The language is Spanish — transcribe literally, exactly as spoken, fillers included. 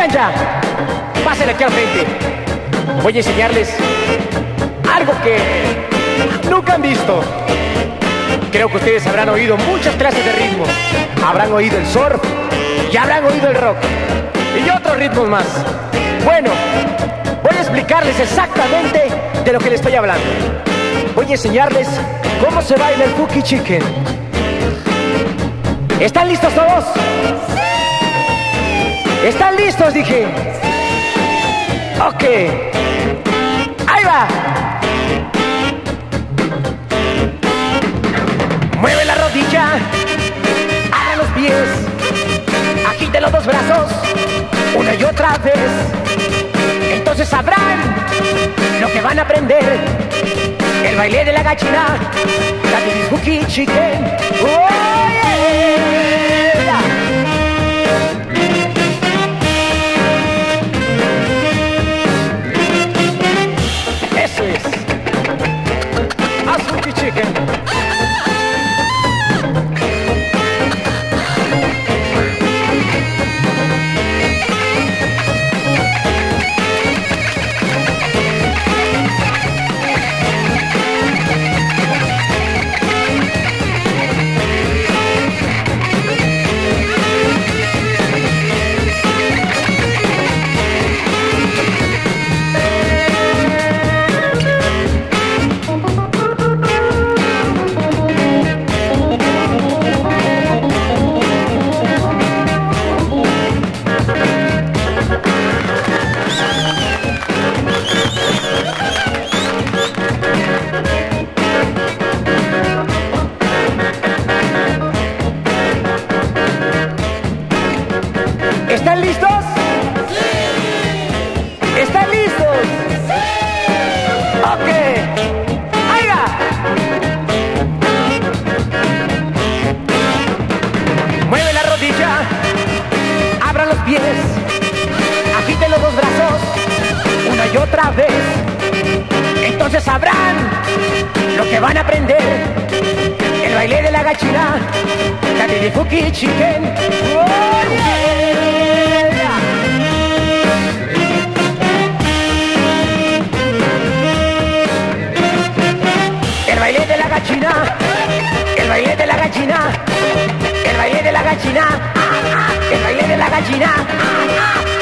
ya, pásenle aquí al frente. Voy a enseñarles algo que nunca han visto. Creo que ustedes habrán oído muchas clases de ritmos. Habrán oído el surf y habrán oído el rock y otros ritmos más. Bueno, voy a explicarles exactamente de lo que les estoy hablando. Voy a enseñarles cómo se baila el Funky Chicken. ¿Están listos todos? ¿Están listos? Dije. Ok. Ahí va. Mueve la rodilla, abra los pies, agite los dos brazos, una y otra vez. Entonces sabrán lo que van a aprender. El baile de la gallina, la de Funky Chicken. Oh, yeah. Eso es. Haz Funky Chicken. ¿Están listos? ¡Sí! ¿Están listos? ¡Sí! Ok. ¡Ahí va! Mueve la rodilla, abra los pies, agite los dos brazos, una y otra vez. Entonces sabrán lo que van a aprender. El baile de la gallina, la de Funky Chicken. ¡Oh, yeah! El baile de la gallina, el baile de la gallina, el baile de la gallina, el baile de la gallina.